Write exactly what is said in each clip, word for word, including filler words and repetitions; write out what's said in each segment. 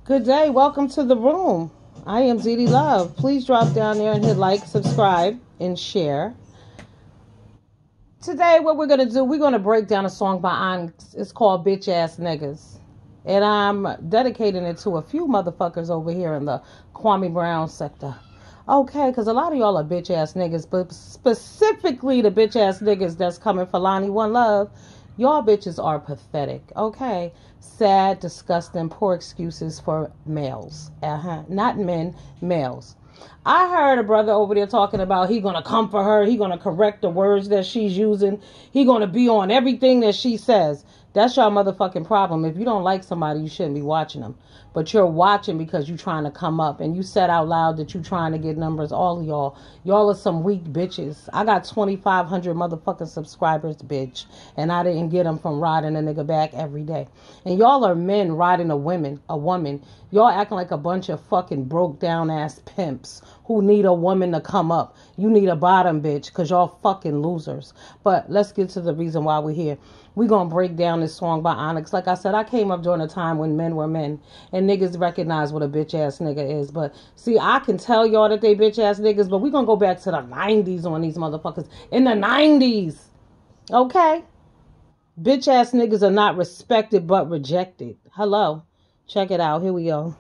Good day. Welcome to the room. I am Z D Love. Please drop down there and hit like, subscribe, and share. Today, what we're going to do, we're going to break down a song by Onyx. It's called Bitch Ass Niggas. And I'm dedicating it to a few motherfuckers over here in the Kwame Brown sector. Okay, because a lot of y'all are bitch ass niggas, but specifically the bitch ass niggas that's coming for Lonnie One Love. Y'all bitches are pathetic, okay? Sad, disgusting, poor excuses for males. Uh-huh. Not men, males. I heard a brother over there talking about he gonna come for her, he gonna correct the words that she's using, he gonna be on everything that she says. That's your motherfucking problem. If you don't like somebody, you shouldn't be watching them. But you're watching because you're trying to come up. And you said out loud that you're trying to get numbers. All of y'all. Y'all are some weak bitches. I got twenty-five hundred motherfucking subscribers, bitch. And I didn't get them from riding a nigga back every day. And y'all are men riding a woman. A woman. Y'all acting like a bunch of fucking broke down ass pimps who need a woman to come up. You need a bottom bitch because y'all fucking losers. But let's get to the reason why we're here. We're going to break down this song by Onyx. Like I said, I came up during a time when men were men and niggas recognize what a bitch ass nigga is. But see, I can tell y'all that they bitch ass niggas, but we're going to go back to the nineties on these motherfuckers. In the nineties. Okay? Bitch ass niggas are not respected but rejected. Hello. Check it out. Here we go.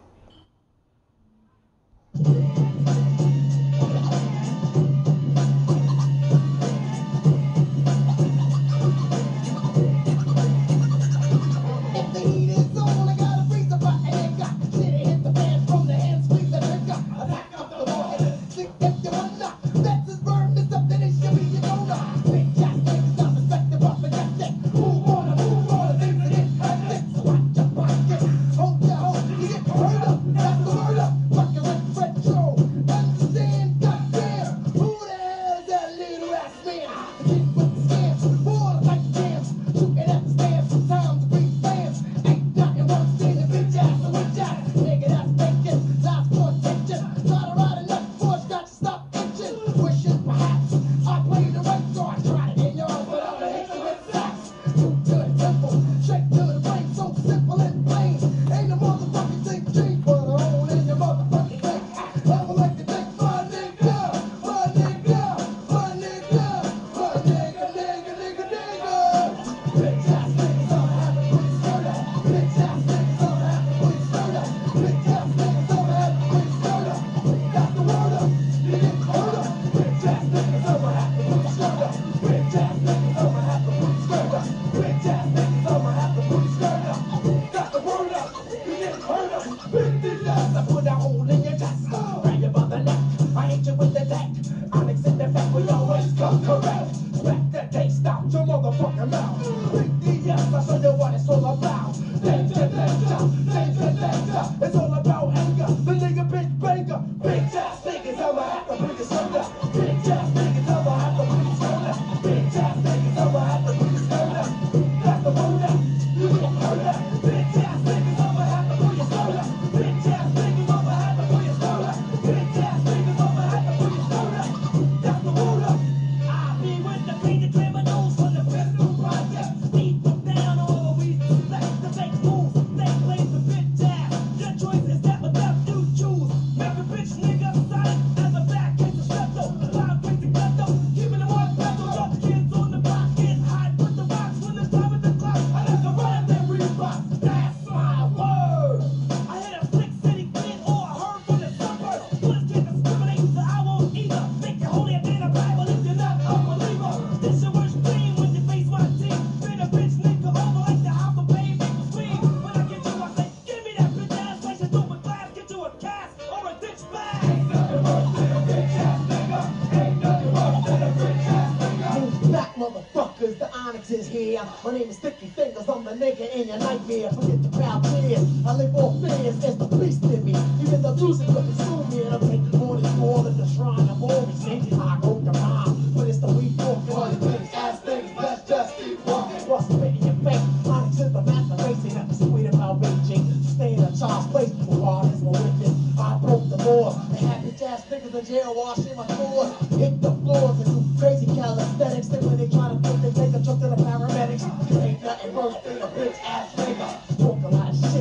My name is Sticky Fingers, I'm the nigga in your nightmare. Forget the proud fears, I live off fears, it's the beast in me. Even the music will consume me, and I'm taking more than more than the shrine. I'm always changing, I go the rhyme, but it's the weak walk, all the things, ass things, let's just keep walking. What's spitting your face? Onyx is the master racing, at the sweet about raging. Stay in a child's place, for all is my witness. I broke the law, and had bitch ass niggas in jail washing my floors. Hit the floors and do crazy calisthenics. Then when they try to put they take a trip to the paramedics. You ain't nothing worse than a bitch ass nigga. Talk a lot of shit, though.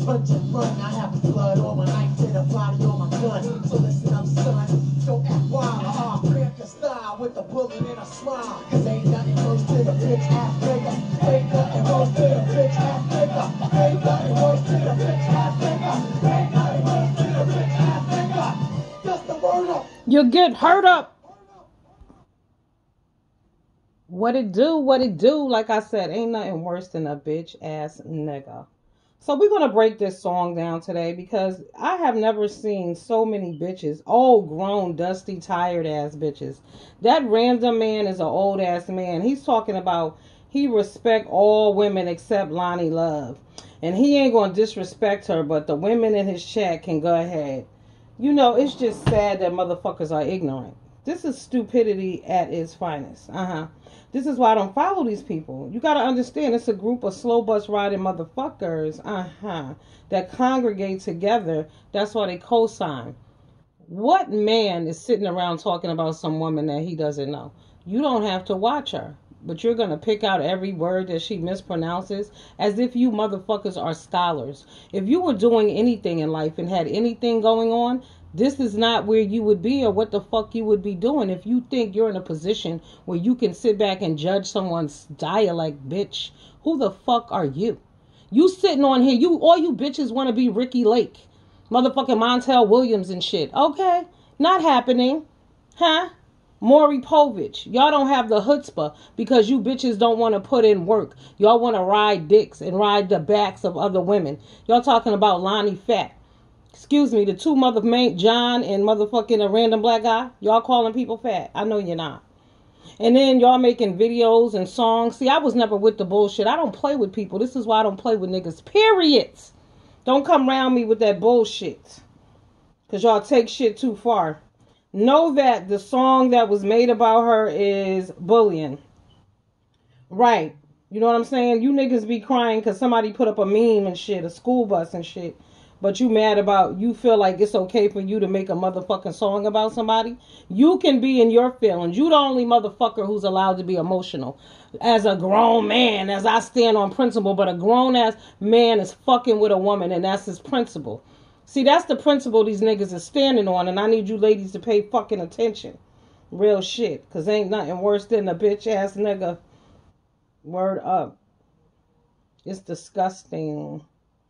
punch and run. I have blood on my knife and a body on my gun. So listen up, son, don't act wild. I'll cramp your style with a bullet and a smile. Cause ain't nothing worse than a bitch ass nigga. Ain't nothing worse than a bitch ass nigga. Ain't nothing worse than a bitch ass nigga. Ain't nothing worse than a bitch ass nigga. Just the word up. You get hurt up. What it do, what it do, like I said, ain't nothing worse than a bitch ass nigga. So we're going to break this song down today because I have never seen so many bitches, old, grown, dusty, tired ass bitches. That random man is an old ass man. He's talking about he respect all women except Lonnie Love. And he ain't going to disrespect her, but the women in his chat can go ahead. You know, it's just sad that motherfuckers are ignorant. This is stupidity at its finest. Uh-huh. This is why I don't follow these people. You got to understand, it's a group of slow bus riding motherfuckers, uh-huh, that congregate together. That's why they co-sign. What man is sitting around talking about some woman that he doesn't know? You don't have to watch her, but you're going to pick out every word that she mispronounces as if you motherfuckers are scholars. If you were doing anything in life and had anything going on, this is not where you would be or what the fuck you would be doing if you think you're in a position where you can sit back and judge someone's dialect, bitch. Who the fuck are you? You sitting on here, you all you bitches want to be Ricky Lake, motherfucking Montel Williams and shit. Okay, not happening, huh? Maury Povich, y'all don't have the chutzpah because you bitches don't want to put in work. Y'all want to ride dicks and ride the backs of other women. Y'all talking about Lonnie Fat. Excuse me, the two mother main John and motherfucking a random black guy. Y'all calling people fat. I know you're not. And then y'all making videos and songs. See, I was never with the bullshit. I don't play with people. This is why I don't play with niggas. Period. Don't come around me with that bullshit. Because y'all take shit too far. Know that the song that was made about her is bullying. Right. You know what I'm saying? You niggas be crying because somebody put up a meme and shit. A school bus and shit. But you mad about, you feel like it's okay for you to make a motherfucking song about somebody? You can be in your feelings. You the only motherfucker who's allowed to be emotional. As a grown man, as I stand on principle, but a grown-ass man is fucking with a woman, and that's his principle. See, that's the principle these niggas are standing on, and I need you ladies to pay fucking attention. Real shit, because ain't nothing worse than a bitch-ass nigga. Word up. It's disgusting.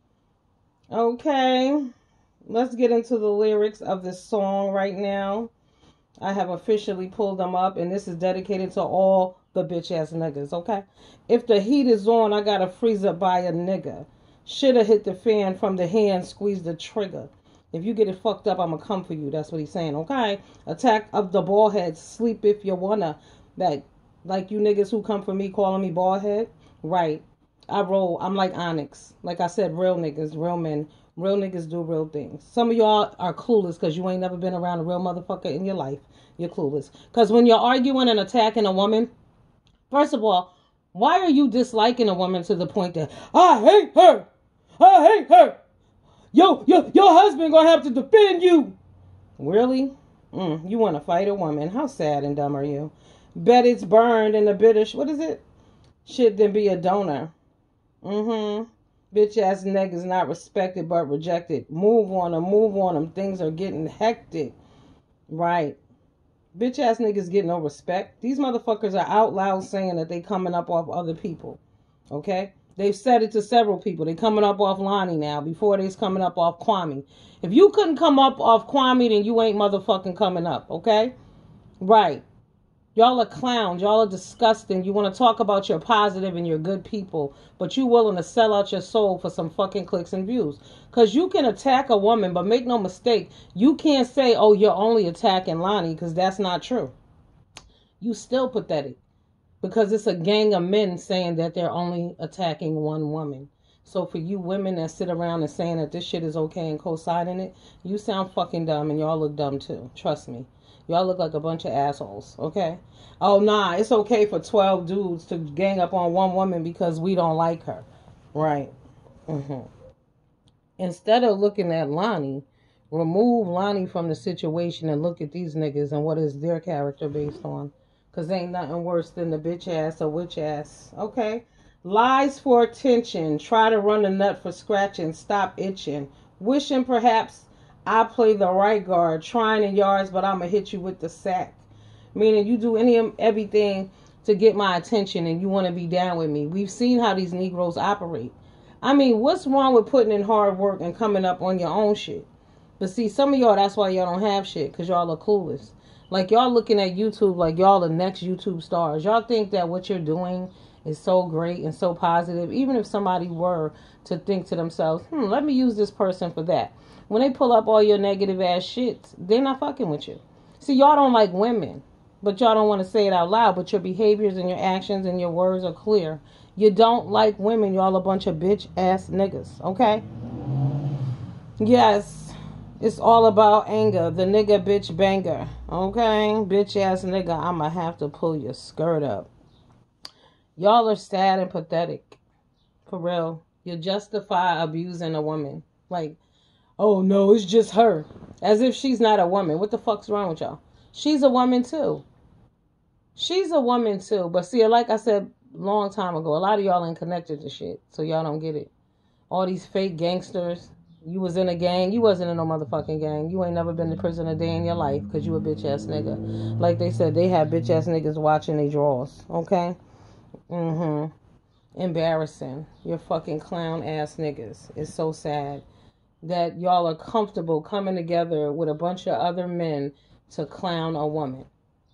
Okay, let's get into the lyrics of this song right now. I have officially pulled them up, and this is dedicated to all the bitch-ass niggas, okay? If the heat is on, I gotta freeze up by a nigga. Shoulda hit the fan from the hand, squeeze the trigger. If you get it fucked up, I'ma come for you. That's what he's saying, okay? Attack of the bald head, sleep if you wanna. That, like you niggas who come for me calling me bald head, right? I roll. I'm like Onyx. Like I said, real niggas, real men. Real niggas do real things. Some of y'all are clueless because you ain't never been around a real motherfucker in your life. You're clueless. Because when you're arguing and attacking a woman, first of all, why are you disliking a woman to the point that, I hate her. I hate her. Yo, yo, your husband gonna have to defend you. Really? Mm, you want to fight a woman. How sad and dumb are you? Bet it's burned in the bitter, what is it? Shit, then be a donor. Mm-hmm. Bitch ass niggas not respected but rejected. Move on them, move on them. Things are getting hectic. Right. Bitch ass niggas get no respect. These motherfuckers are out loud saying that they coming up off other people. Okay? They've said it to several people. They coming up off Lonnie now. Before they's coming up off Kwame. If you couldn't come up off Kwame, then you ain't motherfucking coming up. Okay? Right. Y'all are clowns. Y'all are disgusting. You want to talk about your positive and your good people, but you willing to sell out your soul for some fucking clicks and views. Because you can attack a woman, but make no mistake, you can't say, oh, you're only attacking Lonnie, because that's not true. You still pathetic. Because it's a gang of men saying that they're only attacking one woman. So for you women that sit around and saying that this shit is okay and co-signing it, you sound fucking dumb and y'all look dumb too. Trust me. Y'all look like a bunch of assholes, okay? Oh, nah, it's okay for twelve dudes to gang up on one woman because we don't like her. Right. Mm-hmm. Instead of looking at Lonnie, remove Lonnie from the situation and look at these niggas and what is their character based on. Because ain't nothing worse than the bitch ass or witch ass. Okay? Lies for attention. Try to run a nut for scratching. Stop itching. Wishing perhaps I play the right guard. Trying in yards, but I'ma hit you with the sack. Meaning you do any and everything to get my attention and you want to be down with me. We've seen how these Negroes operate. I mean, what's wrong with putting in hard work and coming up on your own shit? But see, some of y'all, that's why y'all don't have shit, because y'all are clueless. Like, y'all looking at YouTube like y'all the next YouTube stars. Y'all think that what you're doing is so great and so positive. Even if somebody were to think to themselves, hmm, let me use this person for that. When they pull up all your negative ass shit, they're not fucking with you. See, y'all don't like women, but y'all don't want to say it out loud. But your behaviors and your actions and your words are clear. You don't like women. Y'all a bunch of bitch ass niggas, okay? Yes. It's all about anger. The nigga bitch banger. Okay? Bitch ass nigga, I'ma have to pull your skirt up. Y'all are sad and pathetic. For real. You justify abusing a woman. Like, oh no, it's just her. As if she's not a woman. What the fuck's wrong with y'all? She's a woman too. She's a woman too. But see, like I said a long time ago, a lot of y'all ain't connected to shit. So y'all don't get it. All these fake gangsters. You was in a gang. You wasn't in no motherfucking gang. You ain't never been to prison a day in your life because you a bitch ass nigga. Like they said, they have bitch ass niggas watching their drawers. Okay? Mm-hmm. Embarrassing. You're fucking clown ass niggas. It's so sad that y'all are comfortable coming together with a bunch of other men to clown a woman.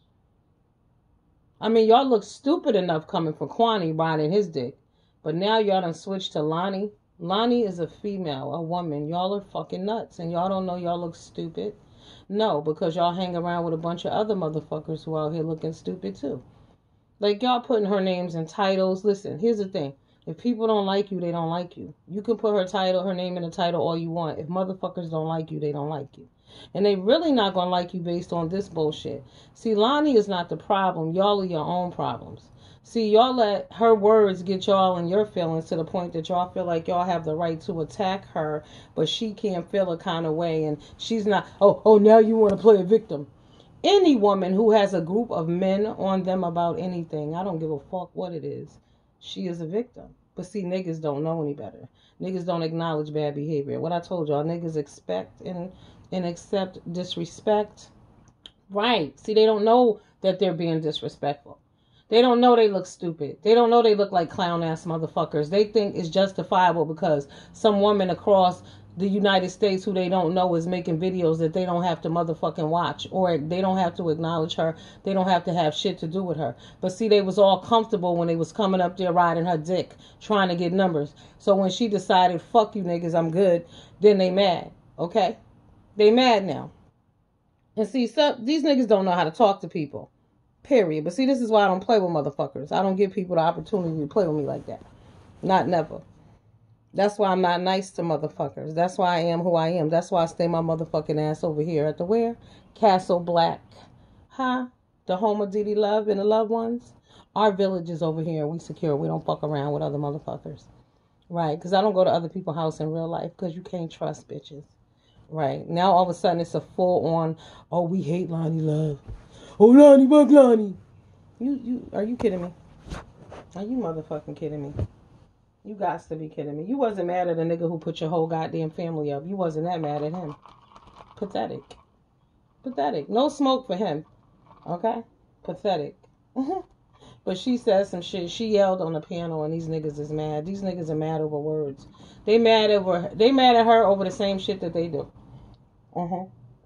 I mean, y'all look stupid enough coming for Kwani riding his dick. But now y'all done switched to Lonnie. Lonnie is a female, a woman. Y'all are fucking nuts. And y'all don't know y'all look stupid. No, because y'all hang around with a bunch of other motherfuckers who are out here looking stupid too. Like y'all putting her names in titles. Listen, here's the thing. If people don't like you, they don't like you. You can put her title, her name in the title all you want. If motherfuckers don't like you, they don't like you. And they really not going to like you based on this bullshit. See, Lonnie is not the problem. Y'all are your own problems. See, y'all let her words get y'all in your feelings to the point that y'all feel like y'all have the right to attack her, but she can't feel a kind of way, and she's not, oh, oh, now you want to play a victim. Any woman who has a group of men on them about anything, I don't give a fuck what it is, she is a victim. But see, niggas don't know any better. Niggas don't acknowledge bad behavior. What I told y'all, niggas expect and, and accept disrespect. Right. See, they don't know that they're being disrespectful. They don't know they look stupid. They don't know they look like clown ass motherfuckers. They think it's justifiable because some woman across the United States who they don't know is making videos that they don't have to motherfucking watch, or they don't have to acknowledge her. They don't have to have shit to do with her. But see, they was all comfortable when they was coming up there riding her dick, trying to get numbers. So when she decided, fuck you niggas, I'm good, then they mad. Okay? They mad now. And see, some, these niggas don't know how to talk to people. Period. But see, this is why I don't play with motherfuckers. I don't give people the opportunity to play with me like that. Not never. That's why I'm not nice to motherfuckers. That's why I am who I am. That's why I stay my motherfucking ass over here at the where? Castle Black. Huh? The home of Didi Love and the loved ones. Our village is over here. We secure. We don't fuck around with other motherfuckers. Right? Because I don't go to other people's house in real life because you can't trust bitches. Right? Now all of a sudden it's a full on, oh, we hate Lonnie Love. Oh, Lonnie, fuck Lonnie. You, you, are you kidding me? Are you motherfucking kidding me? You got to be kidding me. You wasn't mad at a nigga who put your whole goddamn family up. You wasn't that mad at him. Pathetic. Pathetic. No smoke for him. Okay? Pathetic. But she said some shit. She yelled on the piano and these niggas is mad. These niggas are mad over words. They mad over, they mad at her over the same shit that they do. Uh-huh.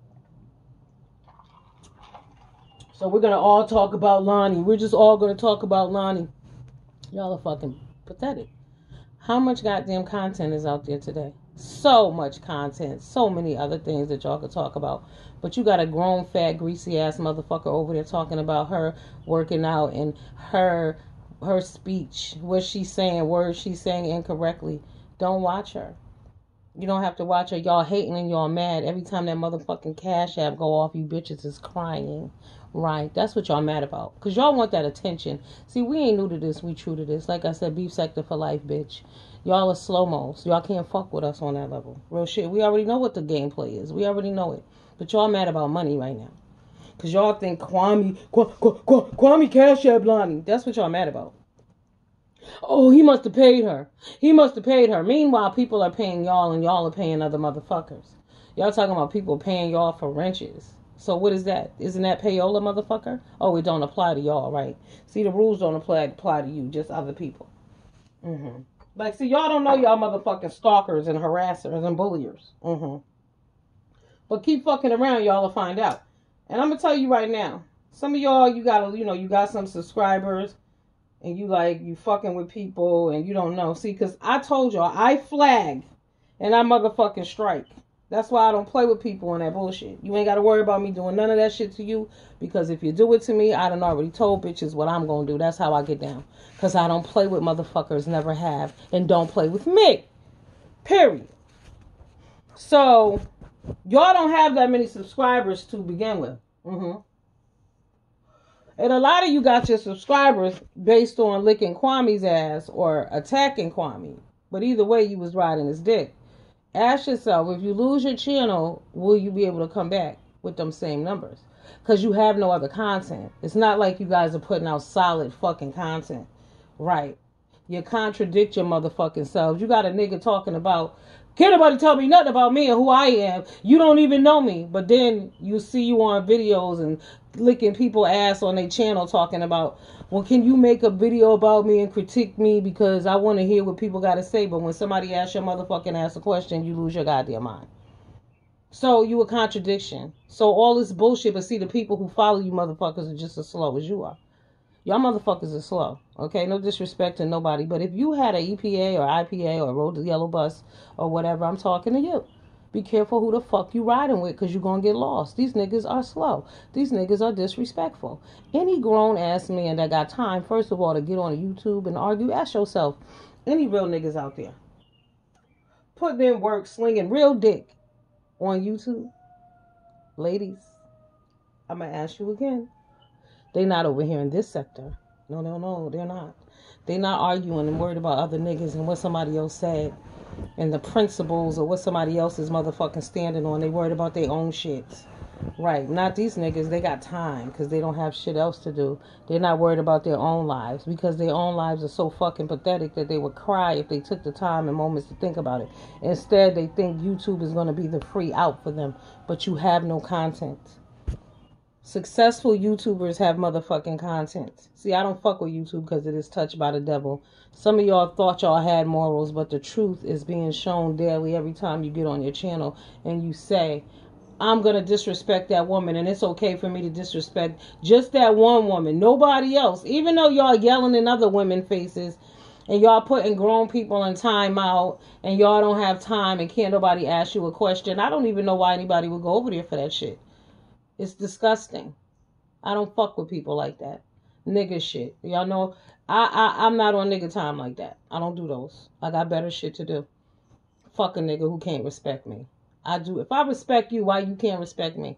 So we're going to all talk about Lonnie. We're just all going to talk about Lonnie. Y'all are fucking pathetic. How much goddamn content is out there today? So much content. So many other things that y'all could talk about. But you got a grown, fat, greasy ass motherfucker over there talking about her working out and her her speech. What she's saying, words she's saying incorrectly. Don't watch her. You don't have to watch her. Y'all hating and y'all mad. Every time that motherfucking Cash App go off, you bitches is crying. Right, that's what y'all mad about. Because y'all want that attention. See, we ain't new to this. We true to this. Like I said, beef sector for life, bitch. Y'all are slow-mos. Y'all can't fuck with us on that level. Real shit. We already know what the gameplay is. We already know it. But y'all mad about money right now. Because y'all think Kwame, Kwame, Kwame Cash App Lonnie. That's what y'all mad about. Oh, he must have paid her. He must have paid her. Meanwhile, people are paying y'all and y'all are paying other motherfuckers. Y'all talking about people paying y'all for wrenches. So what is that? Isn't that payola, motherfucker? Oh, it don't apply to y'all, right? See, the rules don't apply, apply to you, just other people. Mm-hmm. Like, see, y'all don't know y'all motherfucking stalkers and harassers and bulliers. Mm-hmm. But keep fucking around, y'all will find out. And I'm gonna tell you right now, some of y'all, you gotta, you know, you got some subscribers, and you like, you fucking with people, and you don't know. See, because I told y'all, I flag, and I motherfucking strike. That's why I don't play with people on that bullshit. You ain't gotta worry about me doing none of that shit to you, because if you do it to me, I done already told bitches what I'm gonna do. That's how I get down. Because I don't play with motherfuckers, never have, and don't play with me. Period. So, y'all don't have that many subscribers to begin with. Mm-hmm. And a lot of you got your subscribers based on licking Kwame's ass or attacking Kwame. But either way, you was riding his dick. Ask yourself, if you lose your channel, will you be able to come back with them same numbers? Because you have no other content. It's not like you guys are putting out solid fucking content. Right. You contradict your motherfucking selves. You got a nigga talking about, can't nobody tell me nothing about me and who I am. You don't even know me. But then you see you on videos and licking people ass on their channel talking about, well, can you make a video about me and critique me because I want to hear what people got to say. But when somebody asks your motherfucking ass a question, you lose your goddamn mind. So you a contradiction. So all this bullshit, but see, the people who follow you motherfuckers are just as slow as you are. Y'all motherfuckers are slow, okay? No disrespect to nobody, but if you had a E P A or I P A or rode the yellow bus or whatever, I'm talking to you. Be careful who the fuck you riding with, because you're going to get lost. These niggas are slow. These niggas are disrespectful. Any grown-ass man that got time, first of all, to get on YouTube and argue, ask yourself, any real niggas out there putting in work, slinging real dick on YouTube? Ladies, I'm going to ask you again. They not over here in this sector. No, no, no, they're not. They not arguing and worried about other niggas and what somebody else said and the principles or what somebody else is motherfucking standing on. They worried about their own shit. Right. Not these niggas. They got time because they don't have shit else to do. They're not worried about their own lives because their own lives are so fucking pathetic that they would cry if they took the time and moments to think about it. Instead, they think YouTube is going to be the free out for them, but you have no content. Successful YouTubers have motherfucking content. See, I don't fuck with YouTube because it is touched by the devil. Some of y'all thought y'all had morals, but the truth is being shown daily every time you get on your channel and you say, I'm going to disrespect that woman, and it's okay for me to disrespect just that one woman, nobody else. Even though y'all yelling in other women's faces and y'all putting grown people in time out and y'all don't have time and can't nobody ask you a question, I don't even know why anybody would go over there for that shit. It's disgusting. I don't fuck with people like that. Nigga shit. Y'all know I, I, I'm not on nigga time like that. I don't do those. I got better shit to do. Fuck a nigga who can't respect me. I do. If I respect you, why you can't respect me?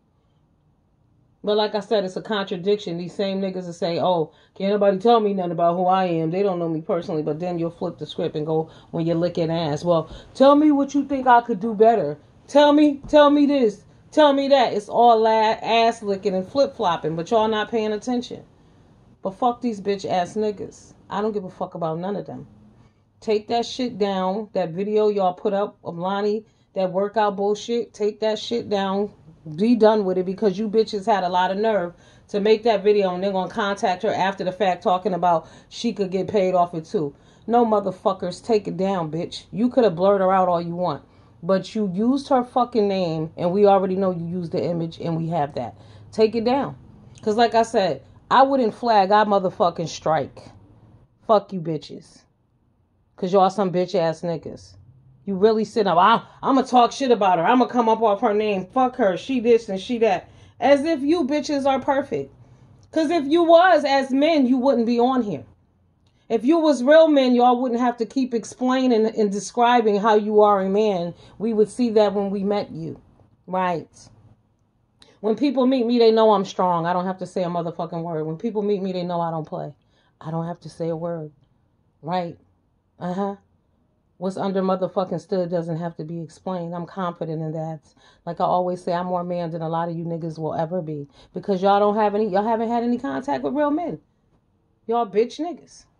But like I said, it's a contradiction. These same niggas will say, oh, can't nobody tell me nothing about who I am. They don't know me personally. But then you'll flip the script and go when you're licking ass. Well, tell me what you think I could do better. Tell me, tell me this. Tell me that. It's all la- ass licking and flip flopping, but y'all not paying attention. But fuck these bitch ass niggas. I don't give a fuck about none of them. Take that shit down. That video y'all put up of Lonnie, that workout bullshit. Take that shit down. Be done with it, because you bitches had a lot of nerve to make that video and they're going to contact her after the fact talking about she could get paid off it too. No, motherfuckers, take it down, bitch. You could have blurred her out all you want. But you used her fucking name, and we already know you used the image, and we have that. Take it down. Because like I said, I wouldn't flag, I motherfucking strike. Fuck you bitches. Because y'all some bitch-ass niggas. You really sit up, I'm, I'm going to talk shit about her. I'm going to come up off her name. Fuck her. She this and she that. As if you bitches are perfect. Because if you was, as men, you wouldn't be on here. If you was real men, y'all wouldn't have to keep explaining and describing how you are a man. We would see that when we met you. Right. When people meet me, they know I'm strong. I don't have to say a motherfucking word. When people meet me, they know I don't play. I don't have to say a word. Right. Uh-huh. What's under motherfucking stood doesn't have to be explained. I'm confident in that. Like I always say, I'm more man than a lot of you niggas will ever be. Because y'all don't have any, y'all haven't had any contact with real men. Y'all bitch niggas.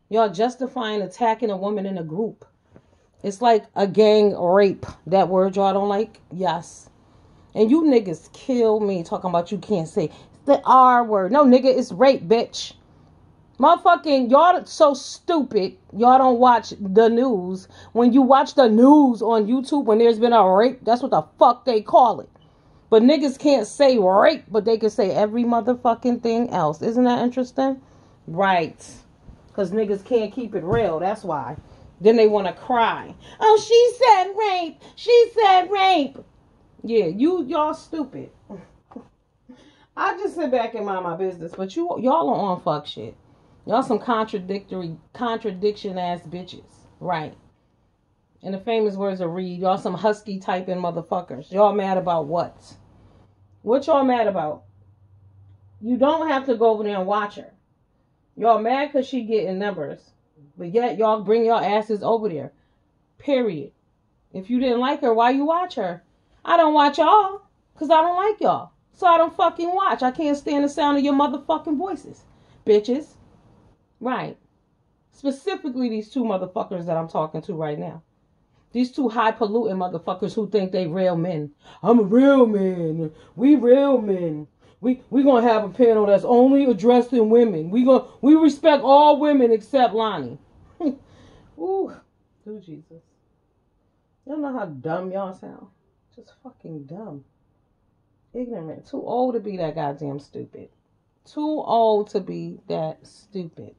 Y'all justifying attacking a woman in a group. It's like a gang rape. That word y'all don't like? Yes. And you niggas kill me talking about you can't say the R word. No, nigga, it's rape, bitch. Motherfucking, y'all so stupid. Y'all don't watch the news. When you watch the news on YouTube, when there's been a rape, that's what the fuck they call it. But niggas can't say rape, but they can say every motherfucking thing else. Isn't that interesting? Right. Because niggas can't keep it real. That's why. Then they want to cry. Oh, she said rape. She said rape. Yeah, you, y'all stupid. I just sit back and mind my business. But you, y'all are on fuck shit. Y'all some contradictory, contradiction ass bitches. Right. In the famous words of Reed, y'all some husky typing motherfuckers. Y'all mad about what? What y'all mad about? You don't have to go over there and watch her. Y'all mad because she getting numbers. But yet y'all bring your asses over there. Period. If you didn't like her, why you watch her? I don't watch y'all because I don't like y'all. So I don't fucking watch. I can't stand the sound of your motherfucking voices. Bitches. Right. Specifically these two motherfuckers that I'm talking to right now. These two high-polluting motherfuckers who think they real men. I'm a real man. We real men. We we gonna have a panel that's only addressing women. We gonna we respect all women except Lonnie. Ooh, do Jesus. You don't know how dumb y'all sound. Just fucking dumb. Ignorant. Too old to be that goddamn stupid. Too old to be that stupid.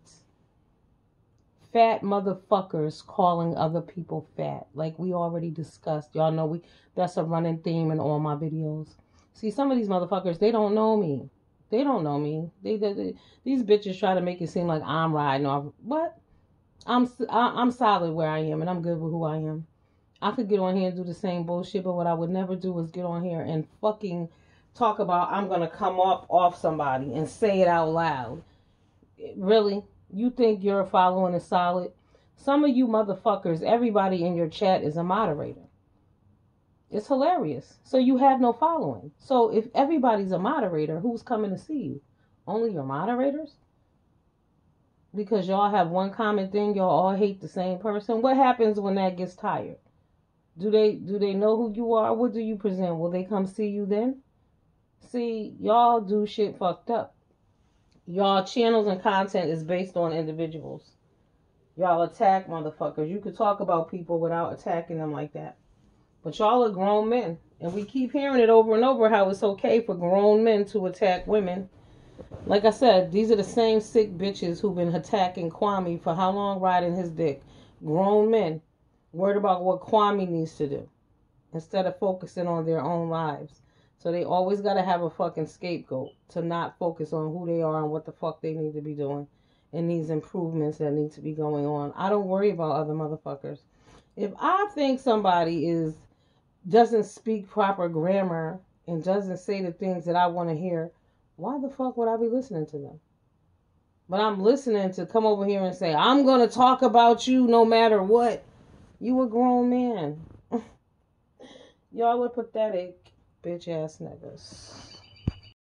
Fat motherfuckers calling other people fat. Like we already discussed. Y'all know we that's a running theme in all my videos. See, some of these motherfuckers, they don't know me. They don't know me. They, they, they these bitches try to make it seem like I'm riding off. What? I'm I, I'm solid where I am, and I'm good with who I am. I could get on here and do the same bullshit, but what I would never do is get on here and fucking talk about I'm gonna come up off somebody and say it out loud. Really? You think your following is solid? Some of you motherfuckers, everybody in your chat is a moderator. It's hilarious. So you have no following. So if everybody's a moderator, who's coming to see you? Only your moderators? Because y'all have one common thing, y'all all hate the same person. What happens when that gets tired? Do they do they know who you are? What do you present? Will they come see you then? See, y'all do shit fucked up. Y'all channels and content is based on individuals. Y'all attack motherfuckers. You could talk about people without attacking them like that. But y'all are grown men. And we keep hearing it over and over how it's okay for grown men to attack women. Like I said, these are the same sick bitches who've been attacking Kwame for how long, riding his dick. Grown men. Worried about what Kwame needs to do. Instead of focusing on their own lives. So they always got to have a fucking scapegoat to not focus on who they are and what the fuck they need to be doing. And these improvements that need to be going on. I don't worry about other motherfuckers. If I think somebody is doesn't speak proper grammar and doesn't say the things that I want to hear, why the fuck would I be listening to them? But I'm listening to come over here and say, I'm going to talk about you no matter what. You a grown man. Y'all are pathetic bitch ass niggas.